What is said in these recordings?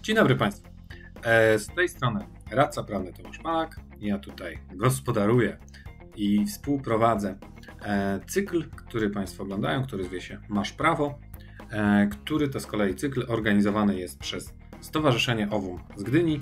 Dzień dobry Państwu. Z tej strony radca prawny Tomasz Malak. Ja tutaj gospodaruję i współprowadzę cykl, który Państwo oglądają, który zwie się Masz Prawo, który to z kolei cykl organizowany jest przez Stowarzyszenie OWUM z Gdyni.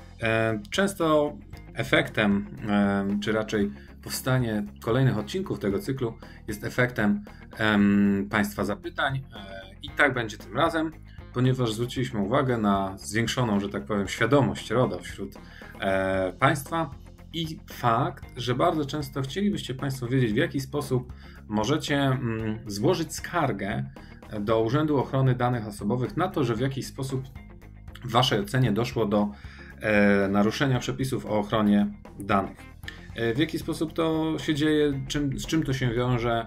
Często efektem, czy raczej powstanie kolejnych odcinków tego cyklu jest efektem Państwa zapytań i tak będzie tym razem, ponieważ zwróciliśmy uwagę na zwiększoną, że tak powiem, świadomość RODO wśród Państwa i fakt, że bardzo często chcielibyście Państwo wiedzieć, w jaki sposób możecie złożyć skargę do Urzędu Ochrony Danych Osobowych na to, że w jakiś sposób w Waszej ocenie doszło do naruszenia przepisów o ochronie danych. W jaki sposób to się dzieje, z czym to się wiąże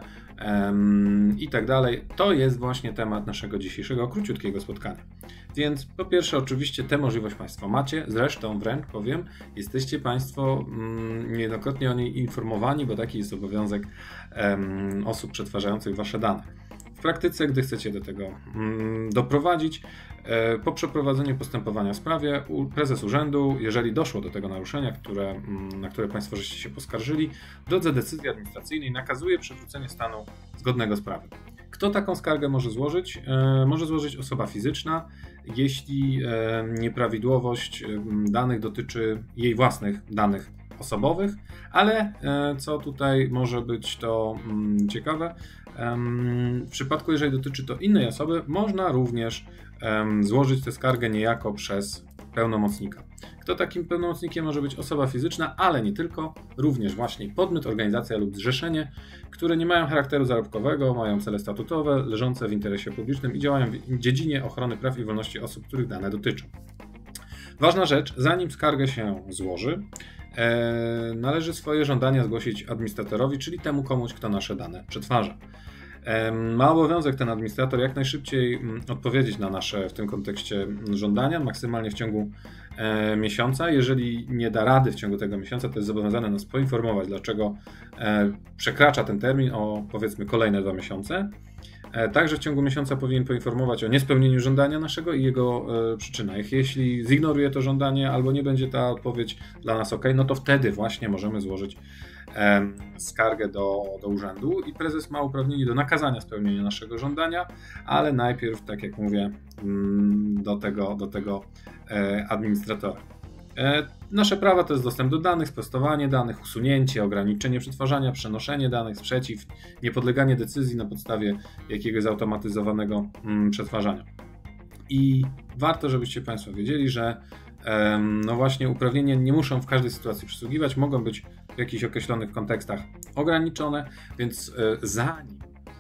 i tak dalej. To jest właśnie temat naszego dzisiejszego króciutkiego spotkania. Więc po pierwsze oczywiście tę możliwość Państwo macie, zresztą wręcz powiem, jesteście Państwo niejednokrotnie o niej informowani, bo taki jest obowiązek osób przetwarzających Wasze dane. W praktyce, gdy chcecie do tego doprowadzić, po przeprowadzeniu postępowania w sprawie prezes urzędu, jeżeli doszło do tego naruszenia, na które Państwo żeście się poskarżyli, w drodze decyzji administracyjnej nakazuje przywrócenie stanu zgodnego z prawem. Kto taką skargę może złożyć? Może złożyć osoba fizyczna, jeśli nieprawidłowość danych dotyczy jej własnych danych osobowych, ale co tutaj może być to ciekawe, w przypadku, jeżeli dotyczy to innej osoby, można również złożyć tę skargę niejako przez pełnomocnika. Kto takim pełnomocnikiem może być? Osoba fizyczna, ale nie tylko, również właśnie podmiot, organizacja lub zrzeszenie, które nie mają charakteru zarobkowego, mają cele statutowe, leżące w interesie publicznym i działają w dziedzinie ochrony praw i wolności osób, których dane dotyczą. Ważna rzecz, zanim skargę się złoży, należy swoje żądania zgłosić administratorowi, czyli temu komuś, kto nasze dane przetwarza. Ma obowiązek ten administrator jak najszybciej odpowiedzieć na nasze w tym kontekście żądania, maksymalnie w ciągu miesiąca. Jeżeli nie da rady w ciągu tego miesiąca, to jest zobowiązany nas poinformować, dlaczego przekracza ten termin o powiedzmy kolejne 2 miesiące. Także w ciągu miesiąca powinien poinformować o niespełnieniu żądania naszego i jego przyczynach. Jeśli zignoruje to żądanie albo nie będzie ta odpowiedź dla nas ok, no to wtedy właśnie możemy złożyć skargę do urzędu i prezes ma uprawnienie do nakazania spełnienia naszego żądania, ale najpierw, tak jak mówię, do tego administratora. Nasze prawa to jest dostęp do danych, sprostowanie danych, usunięcie, ograniczenie przetwarzania, przenoszenie danych, sprzeciw, niepodleganie decyzji na podstawie jakiegoś zautomatyzowanego przetwarzania. I warto, żebyście Państwo wiedzieli, że no właśnie uprawnienia nie muszą w każdej sytuacji przysługiwać, mogą być w jakichś określonych kontekstach ograniczone, więc zanim,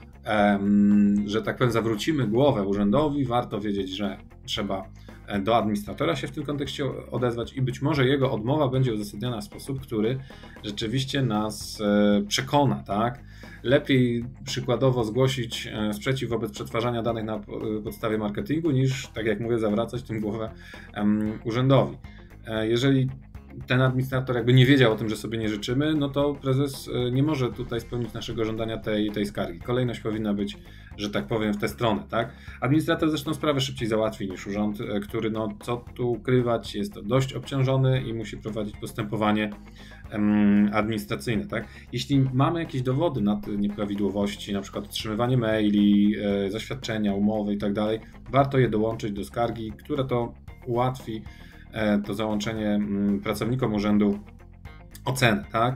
że tak powiem, zawrócimy głowę urzędowi, warto wiedzieć, że trzeba do administratora się w tym kontekście odezwać i być może jego odmowa będzie uzasadniona w sposób, który rzeczywiście nas przekona, tak? Lepiej przykładowo zgłosić sprzeciw wobec przetwarzania danych na podstawie marketingu niż, tak jak mówię, zawracać tym głowę urzędowi. Jeżeli ten administrator jakby nie wiedział o tym, że sobie nie życzymy, no to prezes nie może tutaj spełnić naszego żądania tej skargi. Kolejność powinna być, że tak powiem, w tę stronę, tak? Administrator zresztą sprawę szybciej załatwi niż urząd, który, no co tu ukrywać, jest dość obciążony i musi prowadzić postępowanie administracyjne, tak? Jeśli mamy jakieś dowody na te nieprawidłowości, na przykład otrzymywanie maili, zaświadczenia, umowy i tak dalej, warto je dołączyć do skargi, która to ułatwi to załączenie pracownikom urzędu oceny, tak?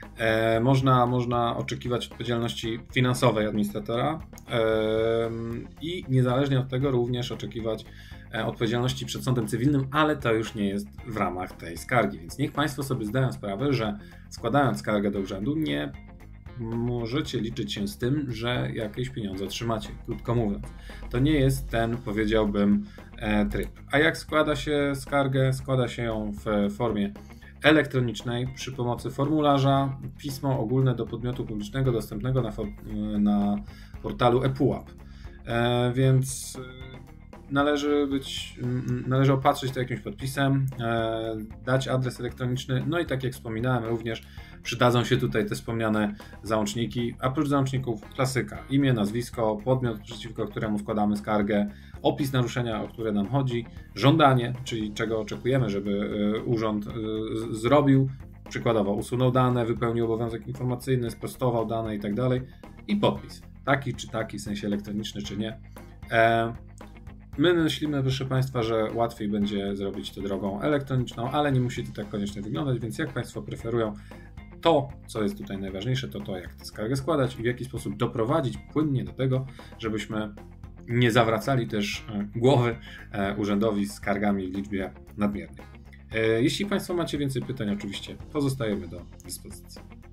Można oczekiwać odpowiedzialności finansowej administratora i niezależnie od tego również oczekiwać odpowiedzialności przed sądem cywilnym, ale to już nie jest w ramach tej skargi, więc niech Państwo sobie zdają sprawę, że składając skargę do urzędu nie możecie liczyć się z tym, że jakieś pieniądze otrzymacie, krótko mówiąc. To nie jest ten, powiedziałbym, tryb. A jak składa się skargę? Składa się ją w formie elektronicznej przy pomocy formularza, pismo ogólne do podmiotu publicznego dostępnego na portalu ePUAP. Więc należy opatrzyć to jakimś podpisem, dać adres elektroniczny, no i tak jak wspominałem, również przydadzą się tutaj te wspomniane załączniki, a oprócz załączników klasyka, imię, nazwisko, podmiot, przeciwko któremu wkładamy skargę, opis naruszenia, o które nam chodzi, żądanie, czyli czego oczekujemy, żeby urząd zrobił, przykładowo usunął dane, wypełnił obowiązek informacyjny, sprostował dane i tak dalej, i podpis, taki czy taki, w sensie elektroniczny czy nie. My myślimy, proszę Państwa, że łatwiej będzie zrobić to drogą elektroniczną, ale nie musi to tak koniecznie wyglądać, więc jak Państwo preferują, to, co jest tutaj najważniejsze, to jak tę skargę składać i w jaki sposób doprowadzić płynnie do tego, żebyśmy nie zawracali też głowy urzędowi z skargami w liczbie nadmiernej. Jeśli Państwo macie więcej pytań, oczywiście pozostajemy do dyspozycji.